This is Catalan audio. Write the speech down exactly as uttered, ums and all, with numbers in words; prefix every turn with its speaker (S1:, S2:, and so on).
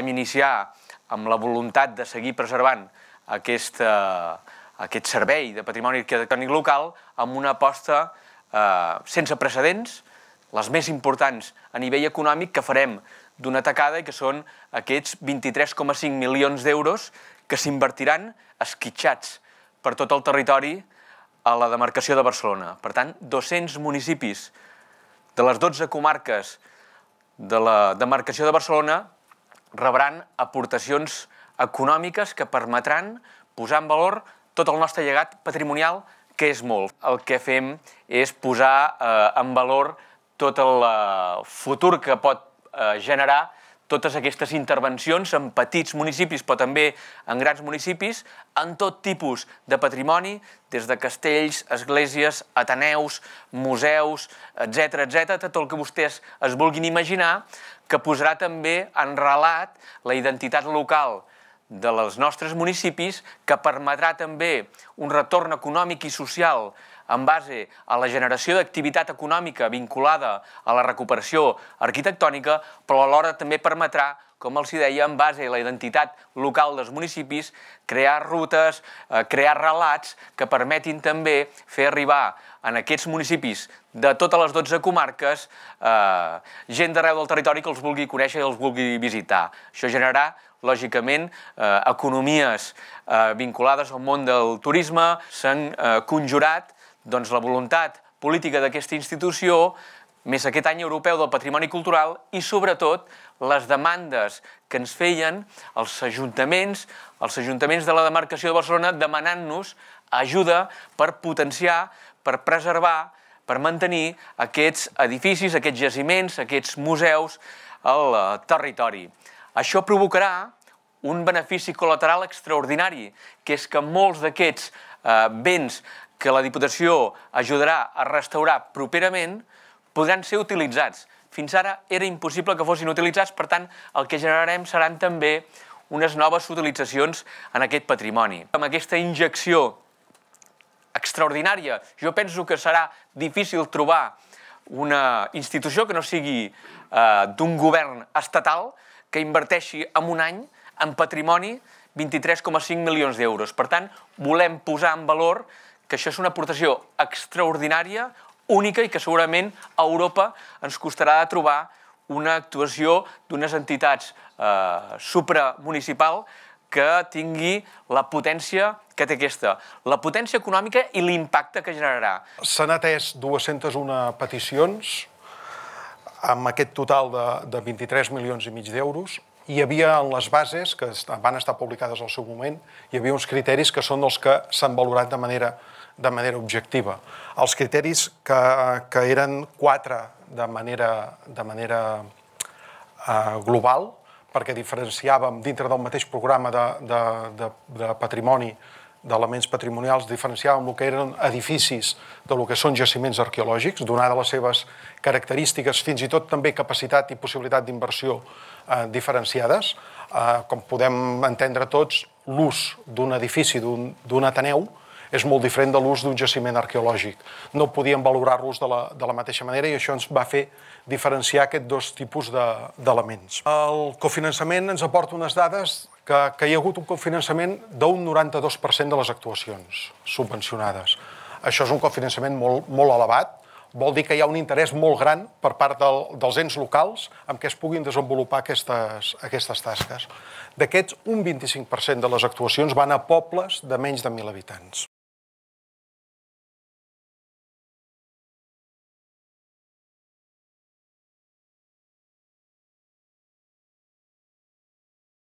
S1: vam iniciar amb la voluntat de seguir preservant aquest, aquest servei de patrimoni arquitectònic local amb una aposta eh, sense precedents, les més importants a nivell econòmic que farem d'una tacada i que són aquests vint-i-tres coma cinc milions d'euros que s'invertiran esquitxats per tot el territori a la demarcació de Barcelona. Per tant, dos-cents municipis de les dotze comarques de la demarcació de Barcelona rebran aportacions econòmiques que permetran posar en valor tot el nostre llegat patrimonial, que és molt. El que fem és posar eh, en valor tot el eh, futur que pot eh, generar totes aquestes intervencions en petits municipis, però també en grans municipis, en tot tipus de patrimoni, des de castells, esglésies, ateneus, museus, etcètera, etcètera, tot el que vostès es vulguin imaginar, que posarà també en relat la identitat local dels nostres municipis, que permetrà també un retorn econòmic i social en base a la generació d'activitat econòmica vinculada a la recuperació arquitectònica, però alhora també permetrà, com els deia, en base a la identitat local dels municipis, crear rutes, eh, crear relats que permetin també fer arribar en aquests municipis de totes les dotze comarques eh, gent d'arreu del territori que els vulgui conèixer i els vulgui visitar. Això generarà lògicament, eh, economies eh, vinculades al món del turisme. S'han eh, conjurat doncs, la voluntat política d'aquesta institució, més aquest any europeu del patrimoni cultural i, sobretot, les demandes que ens feien els ajuntaments, els ajuntaments de la demarcació de Barcelona, demanant-nos ajuda per potenciar, per preservar, per mantenir aquests edificis, aquests jaciments, aquests museus al territori. Això provocarà un benefici col·lateral extraordinari, que és que molts d'aquests eh, béns que la Diputació ajudarà a restaurar properament podran ser utilitzats. Fins ara era impossible que fossin utilitzats, per tant, el que generarem seran també unes noves utilitzacions en aquest patrimoni. Amb aquesta injecció extraordinària, jo penso que serà difícil trobar una institució que no sigui eh, d'un govern estatal que inverteixi en un any en patrimoni vint-i-tres coma cinc milions d'euros. Per tant, volem posar en valor que això és una aportació extraordinària, única, i que segurament a Europa ens costarà de trobar una actuació d'unes entitats eh, supramunicipal que tingui la potència que té aquesta, la potència econòmica i l'impacte que generarà.
S2: S'han atès dues-centes una peticions amb aquest total de, de vint-i-tres milions i mig d'euros. Hi havia en les bases, que van estar publicades al seu moment, hi havia uns criteris que són els que s'han valorat de manera, de manera objectiva. Els criteris que, que eren quatre de manera, de manera uh, global, perquè diferenciàvem dintre del mateix programa de, de, de, de patrimoni, d'elements patrimonials, diferenciàvem el que eren edificis de lo que són jaciments arqueològics, donades les seves característiques, fins i tot també capacitat i possibilitat d'inversió eh, diferenciades. Eh, com podem entendre tots, l'ús d'un edifici, d'un ateneu, és molt diferent de l'ús d'un jaciment arqueològic. No podíem valorar-los de, la, de la mateixa manera i això ens va fer diferenciar aquests dos tipus d'elements. De, el cofinançament ens aporta unes dades que, que hi ha hagut un cofinançament d'un noranta-dos per cent de les actuacions subvencionades. Això és un cofinançament molt, molt elevat, vol dir que hi ha un interès molt gran per part del, dels ens locals en què es puguin desenvolupar aquestes, aquestes tasques. D'aquests, un vint-i-cinc per cent de les actuacions van a pobles de menys de mil habitants.